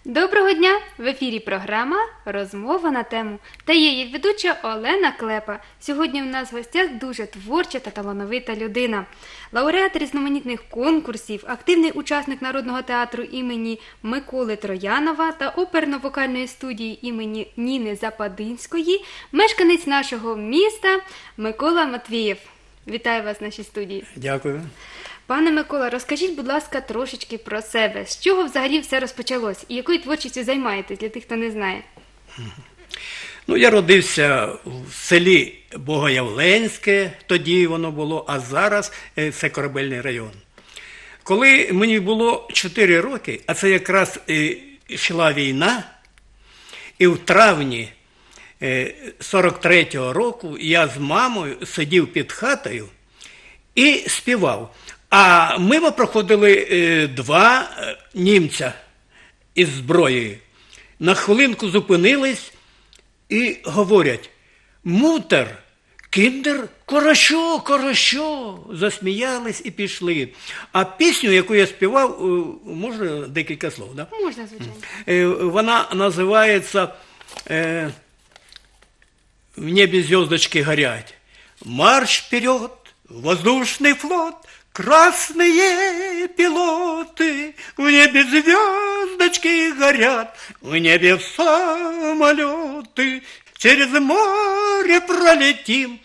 Доброго дня! В ефірі програма «Розмова на тему» та є її ведуча Олена Клепа. Сьогодні у нас в гостях дуже творча та талановита людина. Лауреат різноманітних конкурсів, активний учасник Народного театру імені Миколи Троянова та оперно-вокальної студії імені Ніни Западинської, мешканець нашого міста Микола Матвієв. Вітаю вас в нашій студії. Дякую. Пане Микола, розкажіть, будь ласка, трошечки про себе. З чого взагалі все розпочалось? І якою творчістю займаєтесь, для тих, хто не знає? Я родився в селі Богоявленське, тоді воно було, а зараз це Корабельний район. Коли мені було 4 роки, а це якраз йшла війна, і в травні 43-го року я з мамою сидів під хатою і співав. А мимо проходили 2 німця із зброєю. На хвилинку зупинились і говорять: «Мутер, кіндер, хорошо, хорошо!» Засміялись і пішли. А пісню, яку я співав, можна декілька слов, да? Можна, звичайно. Вона називається «В небі звездочки горять». Марш вперед, воздушный флот, красные пилоты, в небе звездочки горят, в небе самолеты, через море пролетим,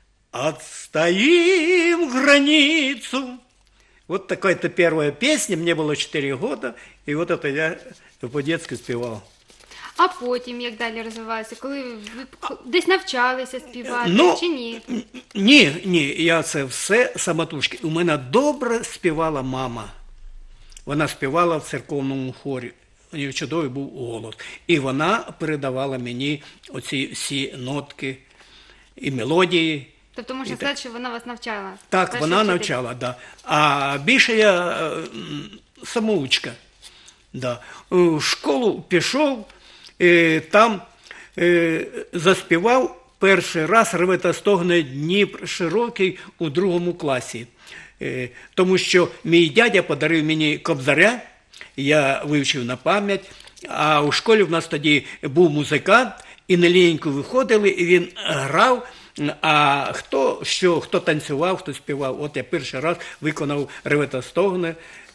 отстоим границу. Вот такая-то первая песня, мне было 4 года, и вот это я по-детски спевал. А потім, як далі розвивалося? Коли ви десь навчалися співати, чи ні? Ні, я це все самотужки. У мене добре співала мама. Вона співала в церковному хорі. У неї чудовий був голос. І вона передавала мені оці всі нотки і мелодії. Тобто можна сказати, що вона вас навчала? Так, вона навчала, да. А більше я самоучка. Да. В школу пішов, там заспівав перший раз «Реве та стогне Дніпр широкий» у 2 класі. Тому що мій дядя подарив мені Кобзаря, я вивчив на пам'ять, а у школі в нас тоді був музикант, і на лінійку виходили, і він грав, а хто танцював, хто співав. От я перший раз виконав «Реве та стогне»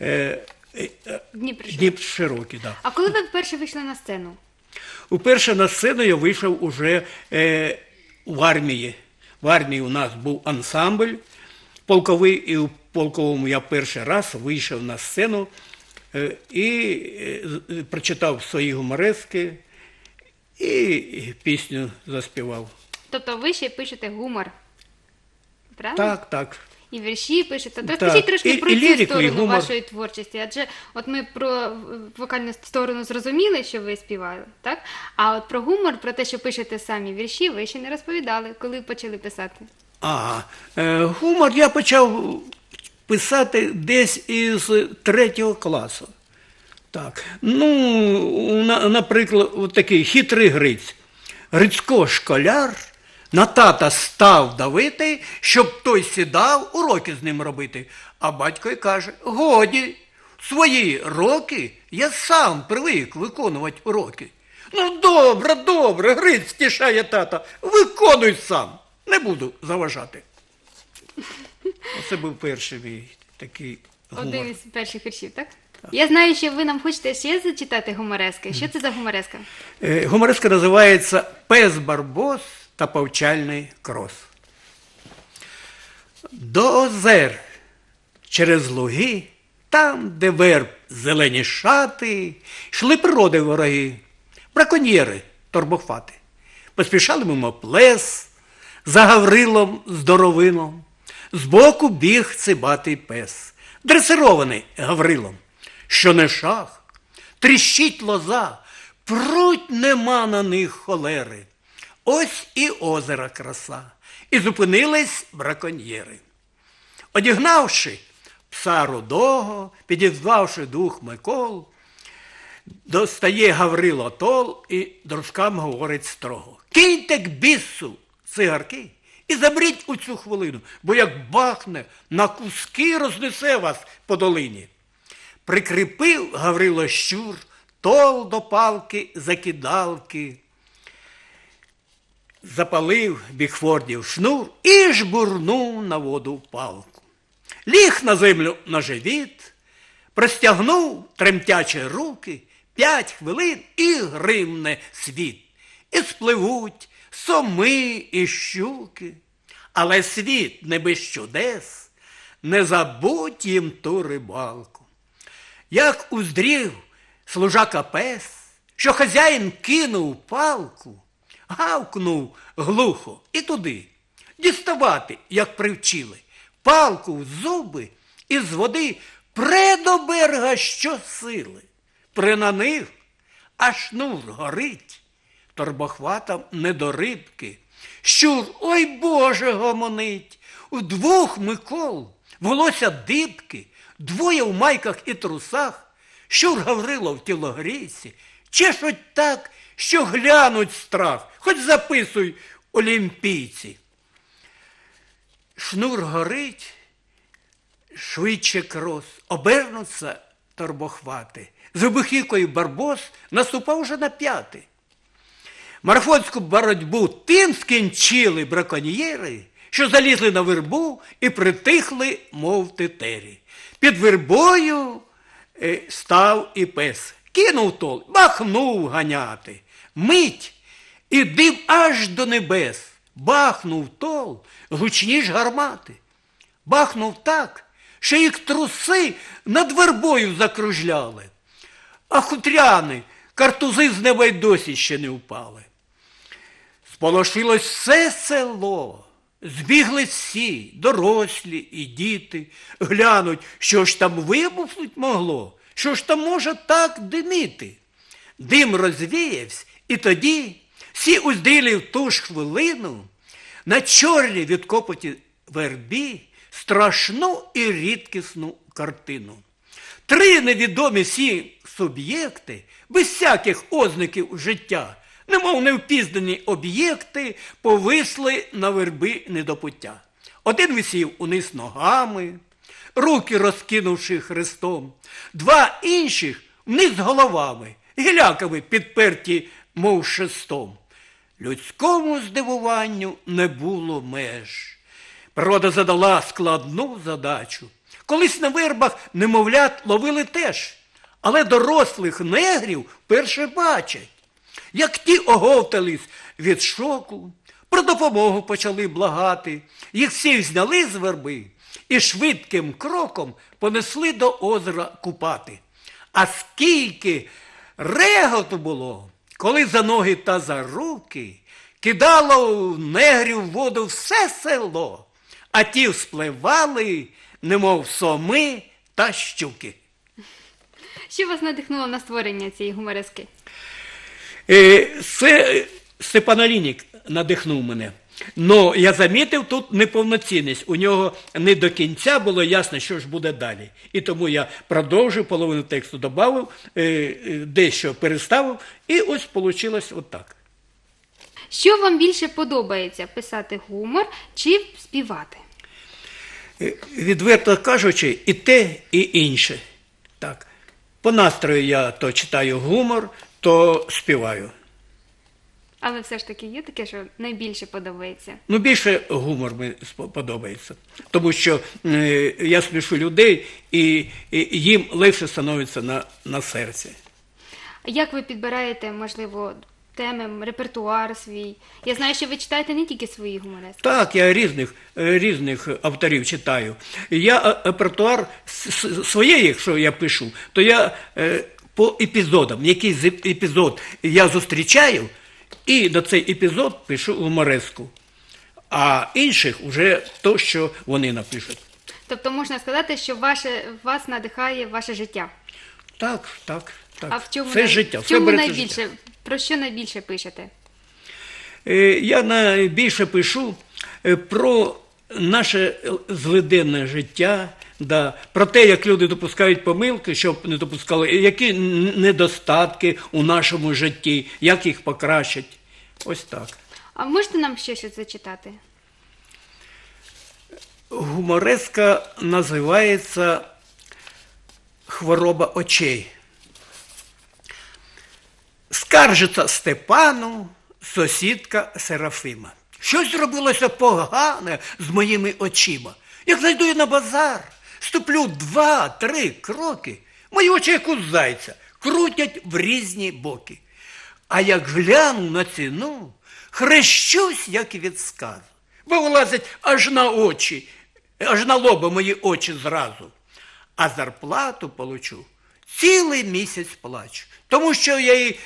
Дніпр широкий. Да. А коли ви вперше вийшли на сцену? Уперше на сцену я вийшов уже в армії. В армії у нас був ансамбль полковий, і в полковому я перший раз вийшов на сцену і прочитав свої гуморески і пісню заспівав. Тобто ви ще пишете гумор, правильно? Так. І вірші пишете. Розкажіть трошки про цю сторону вашої творчості. Адже от ми про вокальну сторону зрозуміли, що ви співали, так? А от про гумор, про те, що пишете самі вірші, ви ще не розповідали, коли почали писати. Гумор я почав писати десь із 3 класу. Так. Наприклад, от такий хитрий Гриць. Грицько школяр на тата став давити, щоб той сідав уроки з ним робити. А батько й каже: годі, свої роки я сам привик виконувати уроки. Добре, Гриць, стішає тата, виконуй сам, не буду заважати. Оце був перший мій такий гумор. Один із перших віршів, так? Я знаю, що ви нам хочете ще зачитати гуморески. Що це за гумореска? Гумореска називається «Пес Барбос та повчальний крос». До озер через луги, там, де верб зелені шати, йшли природи вороги, браконьєри, торбохвати. Поспішали мимо плес, за Гаврилом здоровином, збоку біг цибатий пес, дресирований Гаврилом. Що не шах, тріщить лоза, пруть нема на них холери. Ось і озера краса, і зупинились браконьєри. Одігнавши пса рудого, підізвавши 2 Микол, достає Гаврило тол і дружкам говорить строго: «Киньте к бісу цигарки і заберіть у цю хвилину, бо як бахне, на куски рознесе вас по долині». Прикріпив Гаврило щур тол до палки закидалки. Запалив Бігфордів шнур і жбурнув на воду палку. Ліг на землю на живіт, простягнув тремтячі руки, 5 хвилин і гримне світ. І спливуть соми і щуки. Але світ не без чудес, не забудь їм ту рибалку. Як уздрів служака пес, що хазяїн кинув палку, гавкнув глухо і туди, діставати, як привчили, палку в зуби і з води пре до берега щосили. Пре на них, а шнур горить, торбохватам не до рибки. Щур, ой Боже, гомонить, у 2 Микол волосся дибки, 2 в майках і трусах, Щур Гаврило в тілогрійці, чешуть так, що глянуть страх, хоч записуй олімпійці. Шнур горить, швидше крос, обернуться торбохвати. З вибухівкою Барбос наступав уже на 5. Марафонську боротьбу тим скінчили браконьєри, що залізли на вербу і притихли, мов тетері. Під вербою став і пес. Кинув тол, махнув ганяти. Мить, і дим аж до небес. Бахнув тол, гучніш гармати. Бахнув так, що їх труси над вербою закружляли. А хутряни, картузи з неба й досі ще не впали. Сполошилось все село. Збігли всі, дорослі і діти. Глянуть, що ж там вибухнуть могло, що ж там може так диміти. Дим розвіявся, і тоді всі уздили в ту ж хвилину на чорній від копоті вербі страшну і рідкісну картину. 3 невідомі всі суб'єкти, без всяких ознаків життя, немов невпізнані об'єкти, повисли на верби недопуття. Один висів униз ногами, руки розкинувши хрестом, 2 інших вниз головами, гіляками підперті, мов шестом. Людському здивуванню не було меж. Природа задала складну задачу. Колись на вербах немовлят ловили теж, але дорослих негрів вперше бачать. Як ті оговтались від шоку, про допомогу почали благати, їх всіх зняли з верби і швидким кроком понесли до озера купати. А скільки реготу було, коли за ноги та за руки кидало в негрів в воду все село, а ті вспливали, немов соми та щуки. Що вас надихнуло на створення цієї гуморески? Це Степан Олійник надихнув мене. Но я замітив тут неповноцінність. У нього не до кінця було ясно, що ж буде далі. І тому я продовжив, половину тексту додав, дещо переставив, і ось вийшло отак. Що вам більше подобається, писати гумор чи співати? Відверто кажучи, і те, і інше. Так. По настрою я то читаю гумор, то співаю. Але все ж таки є таке, що найбільше подобається? Ну, більше гумор мені подобається. Тому що я смішу людей, і їм легше становиться на серці. Як ви підбираєте, можливо, теми, репертуар свій? Я знаю, що ви читаєте не тільки свої гуморески. Так, я різних авторів читаю. Я репертуар своєї, якщо я пишу, то я по епізодам, якийсь епізод я зустрічаю, і на цей епізод пишу гумореску. А інших вже то, що вони напишуть. Тобто можна сказати, що вас надихає ваше життя? Так. А в чому, це життя. В чому береться найбільше, життя. про що найбільше пишете? Я найбільше пишу про наше злиденне життя, про те, як люди допускають помилки, щоб не допускали, які недостатки у нашому житті, як їх покращать. Ось так. А можете нам ще щось зачитати? Гумореска називається «Хвороба очей». Скаржиться Степану сусідка Серафима. Щось зробилося погане з моїми очима. Як зайду я на базар, ступлю 2-3 кроки, мої очі, як у зайця, крутять в різні боки. А як гляну на ціну, хрещусь, як від сказу, бо вилазять аж на очі, аж на лоба мої очі зразу. А зарплату получу, цілий місяць плачу, тому що я її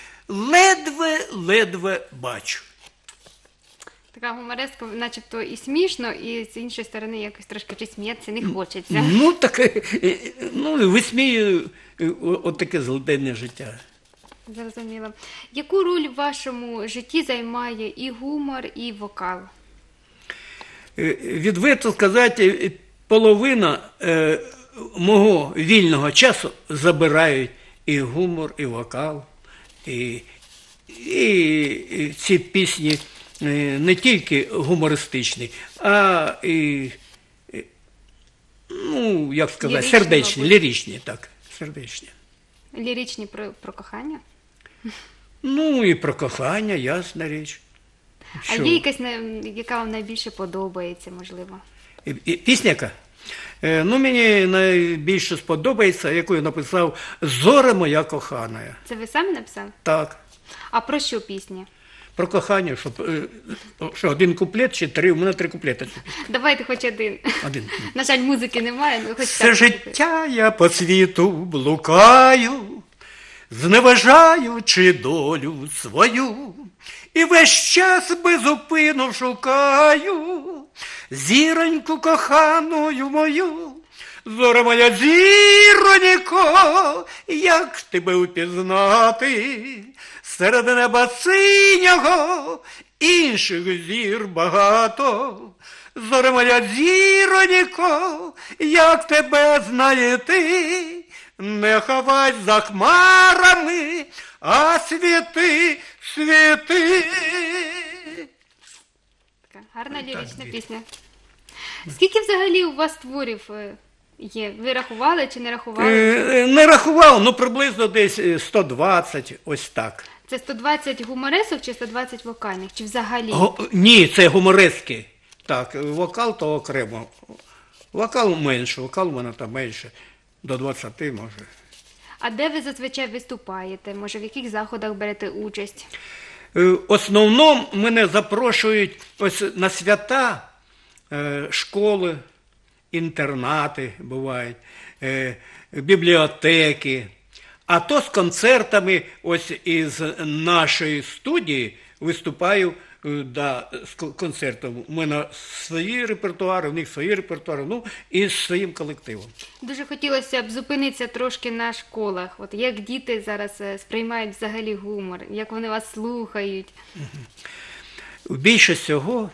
ледве бачу. Така гумореска, начебто і смішно, і з іншої сторони якось трошки чи сміятися не хочеться. Ну, таке, висміюю отаке злиденне життя. Зрозуміло. Яку роль в вашому житті займає і гумор, і вокал? Відверто сказати, половина мого вільного часу забирають і гумор, і вокал, і ці пісні не тільки гумористичні, а і, ну, як сказати, Ліричні, сердечні, мабуть. ліричні, так, сердечні. Ліричні про кохання? Ну, і про кохання, ясна річ. А є якась, яка вам найбільше подобається, можливо? Пісня яка? Ну, мені найбільше сподобається, яку я написав «Зоре моя кохана». Це ви самі написали? Так. А про що пісні? Про кохання, що один куплет чи 3, у мене 3 куплети. Давайте хоч один. Один. На жаль, музики немає, але хоч Все так. життя я по світу блукаю, зневажаючи долю свою, і весь час безупину шукаю зіроньку коханою мою. Зоре моя зіронько, як тебе упізнати? Серед неба синього інших зір багато. Зоре моя зіронько, як тебе знайти? Не ховай за хмарами, а світи, світи. Така гарна лірична пісня. Скільки взагалі у вас творів є? Ви рахували чи не рахували? Не рахував, ну приблизно десь 120, ось так. Це 120 гуморесок чи 120 вокальних? Чи взагалі? Ні, це гуморески. Так, вокал то окремо. Вокал менше, вокал у мене там менше, до 20 може. А де ви зазвичай виступаєте? Може, в яких заходах берете участь? В основному мене запрошують ось на свята, школи, інтернати бувають, бібліотеки. А то з концертами ось із нашої студії виступаю з концертом. У мене свої репертуари, у них свої репертуари, ну і з своїм колективом. Дуже хотілося б зупинитися трошки на школах. От як діти зараз сприймають взагалі гумор, як вони вас слухають? Більше всього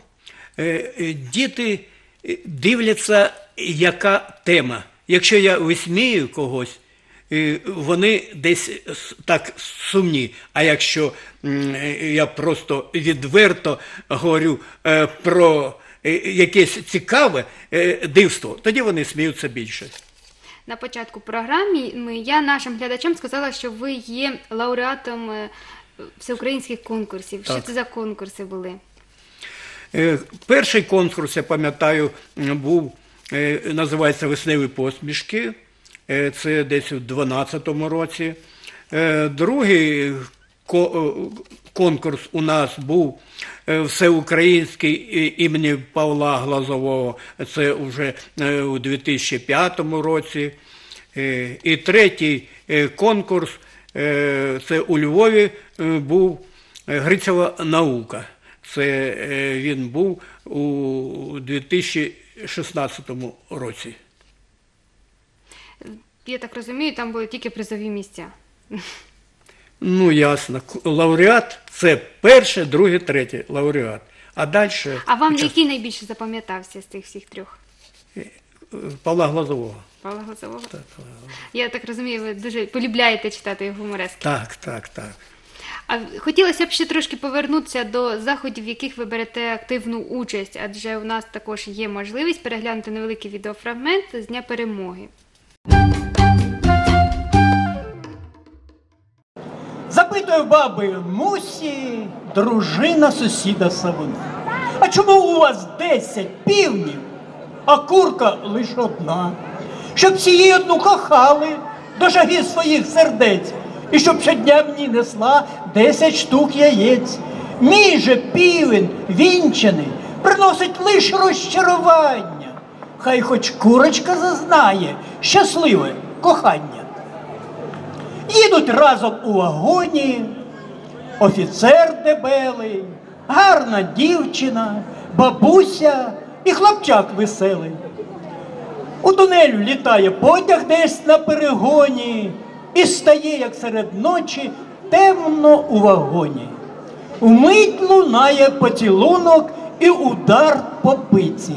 діти дивляться, яка тема. Якщо я висмію когось, вони десь так сумні. А якщо я просто відверто говорю про якесь цікаве дивство, тоді вони сміються більше. На початку програми я нашим глядачам сказала, що ви є лауреатом всеукраїнських конкурсів. Що Так. це за конкурси були? Перший конкурс, я пам'ятаю, був, називається «Весневі посмішки». Це десь у 2012 році. Другий конкурс у нас був всеукраїнський імені Павла Глазового. Це вже у 2005 році. І третій конкурс, це у Львові був Грицьова наука. Це він був у 2016 році. Я так розумію, там були тільки призові місця. Ну, ясно. Лауреат – це перше, друге, третє лауреат. А далі... А вам який найбільше запам'ятався з тих всіх трьох? Павла Глазового. Павла Глазового? Так, Павла Глазового. Я так розумію, ви дуже полюбляєте читати його гуморески. Так. А хотілося б ще трошки повернутися до заходів, в яких ви берете активну участь, адже у нас також є можливість переглянути невеликий відеофрагмент з Дня Перемоги. запитує баби Мусі дружина сусіда Савуна. А чому у вас 10 півнів, а курка лише одна? Щоб всі її одну кохали до жаги своїх сердець. І щоб щодня мені несла 10 штук яєць. Мій же півень вінчаний приносить лише розчарування. Хай хоч курочка зазнає щасливе кохання. Їдуть разом у вагоні, офіцер дебелий, гарна дівчина, бабуся і хлопчак веселий. У тунелю літає потяг десь на перегоні і стає, як серед ночі, темно у вагоні. Умить лунає поцілунок і удар по пиці.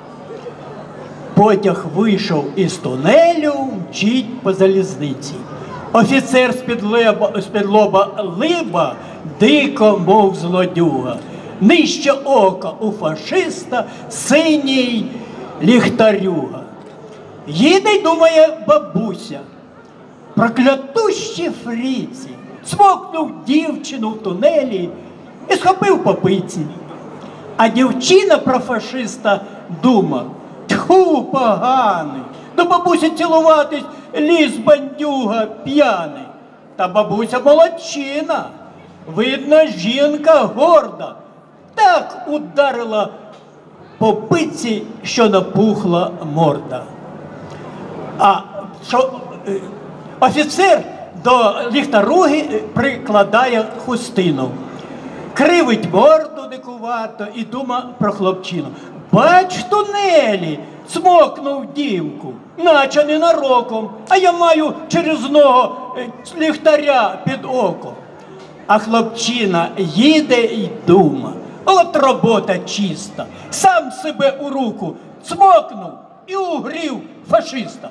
Потяг вийшов із тунелю, мчить по залізниці. Офіцер з-під лоба либа, дико, мов злодюга. Нижче ока у фашиста синій ліхтарюга. Їде й думає бабуся. Проклятущі фріці. Смокнув дівчину в тунелі і схопив по пиці. А дівчина про фашиста дума: тьху, поганий, до бабусі цілуватись ліз бандюга п'яний. Та бабуся молодчина, видно, жінка горда. Так ударила по пиці, що напухла морда. А що офіцер до ліхтаруги прикладає хустину. Кривить морду дикувато і дума про хлопчину. Бач, в тунелі цмокнув дівку, наче ненароком, а я маю через ногу ліхтаря під оком. А хлопчина їде й дума. От робота чиста. Сам себе у руку цмокнув і угрів фашиста.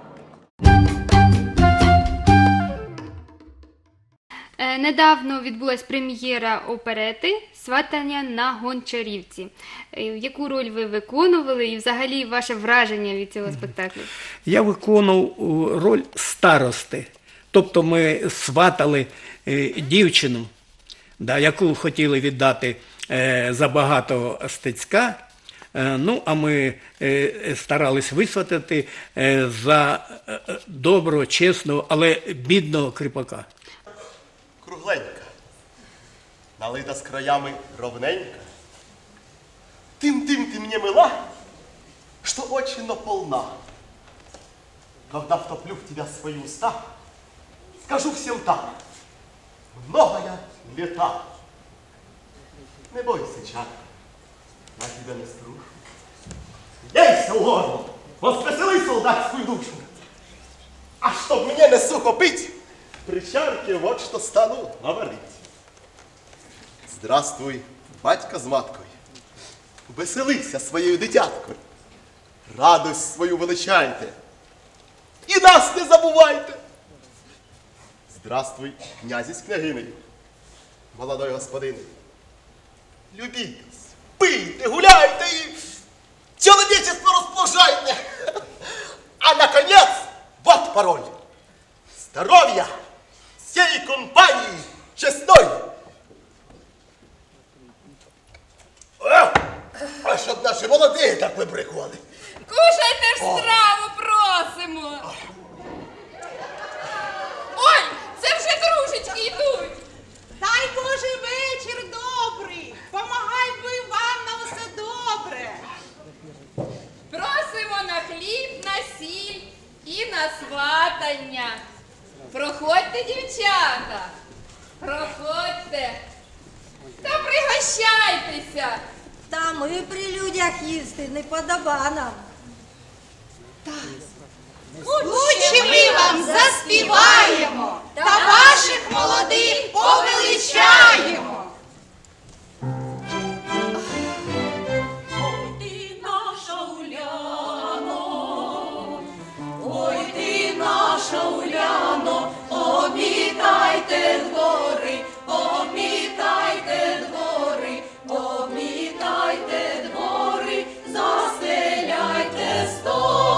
Недавно відбулась прем'єра оперети «Сватання на Гончарівці». Яку роль ви виконували і взагалі ваше враження від цього спектаклю? Я виконував роль старости. Тобто ми сватали дівчину, яку хотіли віддати за багато стецька. Ну, а ми старались висватати за доброго, чесного, але бідного кріпака. Кругленька, налита с краями ровненько. Тым ты мне мила, что очень наполна. Когда втоплю в тебя свои уста, скажу всем так: многое лета. Не бойся, Чак, я тебя не струшу. Ейся, Лорно, воскресили солдатскую душу. А чтоб мне не сухо пить, при чарке вот что стану говорить. Здравствуй, батька з маткою. Веселися своєю дитяткою. Радость свою величайте. І нас не забувайте. Здравствуй, князі з княгинею, молодой господине. Любітесь, пийте, гуляйте і чоловічество розплажайте. А наконец, вот пароль. Здоров'я всей компании честной. А щоб наші молоді так вибрикували. Кушайте ж страву, просимо. Ой, це вже кружечки йдуть. Дай Божий вечір добрий, помагай би вам на все добре. Просимо на хліб, на сіль і на сватання. Проходьте, дівчата, проходьте та пригощайтеся. Та ми при людях їсти не подоба нам. Лучше ми вам заспіваємо та ваших молодих повеличаємо. Ой, ти наша Уляно, ой, ти наша Уляно, обмітайте двори, обмітайте двори, обмітайте двори, застеляйте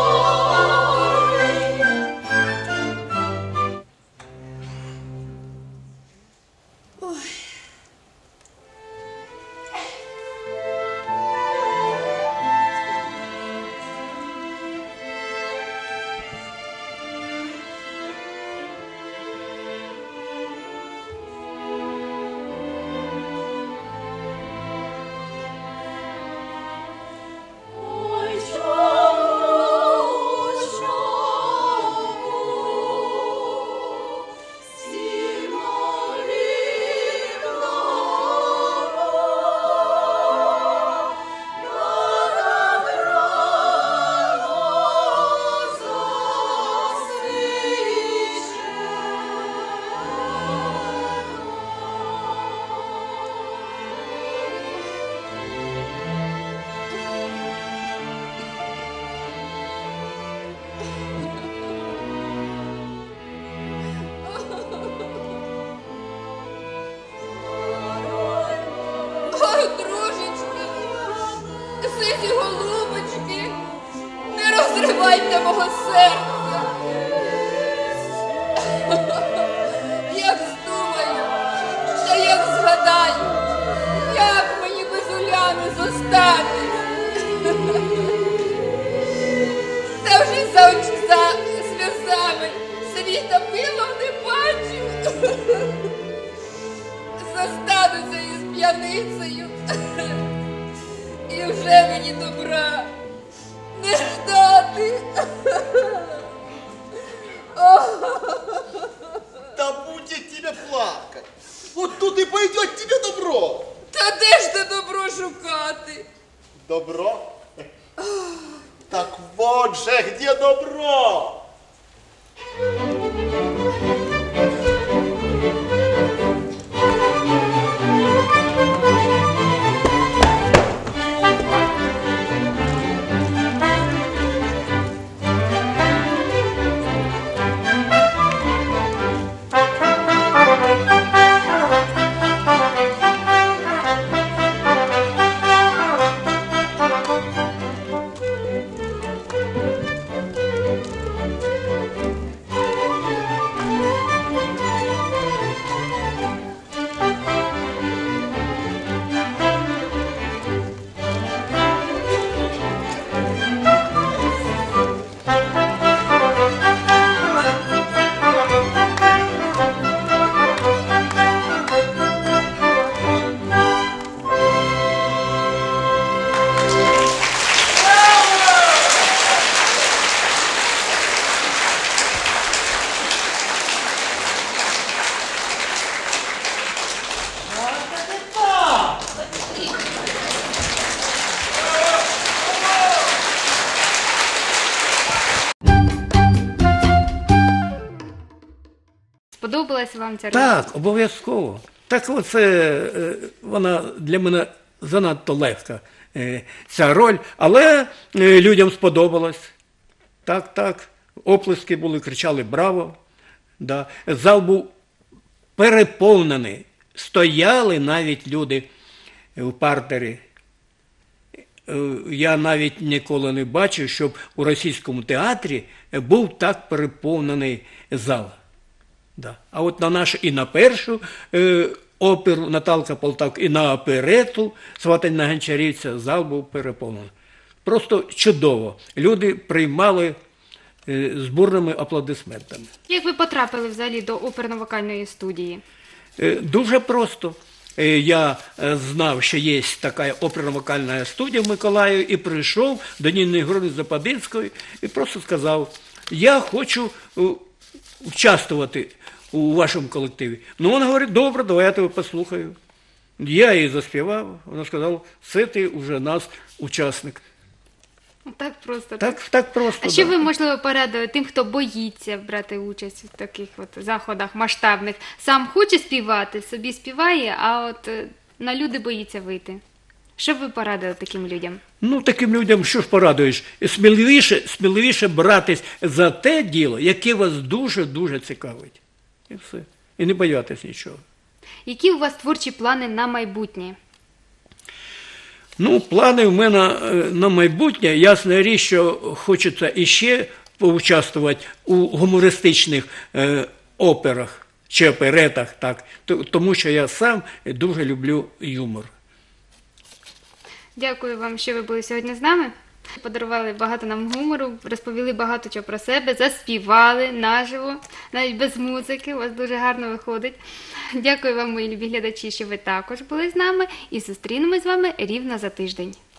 столи. Ой, чому, сімо рівно, над рано Ой, дружечки, сині голубочки, не розривайте мого серця. Як здумаю, та як згадаю, як мені без Уляни зостати. Та вже за сльозами світа мило не бачу. Зостануся із п'яницею, і вже мені добра не ждати. Да будет тебе плакать. Вот тут и пойдет тебе добро. Та де ж те добро шукати? Добро? Так вот же где добро. Сподобалась вам ця робота? Так, обов'язково. Так оце вона для мене занадто легка, ця роль, але людям сподобалось. Так, оплески були, кричали «Браво!». Да. Зал був переповнений, стояли навіть люди в партері. Я навіть ніколи не бачив, щоб у російському театрі був так переповнений зал. Да. А от на нашу і на першу оперу Наталка Полтавка, і на оперету «Сватань на Гончарівця» зал був переповнений. Просто чудово. Люди приймали з бурними аплодисментами. Як ви потрапили взагалі до оперно-вокальної студії? Дуже просто. Я знав, що є така оперно-вокальна студія в Миколаєві, і прийшов до Ніни Григорівни Западинської і просто сказав, я хочу участвувати у вашому колективі. Ну, вона говорить, добре, давай я тебе послухаю. Я її заспівав, вона сказала, це ти вже нас учасник. Так просто. Так просто. А що да. ви, можливо, порадили тим, хто боїться брати участь в таких от заходах масштабних? Сам хоче співати, собі співає, а от на люди боїться вийти. Що б ви порадили таким людям? Ну, таким людям що ж порадуєш? Сміливіше братись за те діло, яке вас дуже-дуже цікавить. І все. І не боятись нічого. Які у вас творчі плани на майбутнє? Ну, плани в мене на майбутнє. Ясна річ, що хочеться іще поучаствувати у гумористичних операх. чи оперетах, так, тому що я сам дуже люблю юмор. Дякую вам, що ви були сьогодні з нами. Подарували багато нам гумору, розповіли багато чого про себе, заспівали наживо, навіть без музики. У вас дуже гарно виходить. Дякую вам, мої любі глядачі, що ви також були з нами. І зустрінемось з вами рівно за тиждень.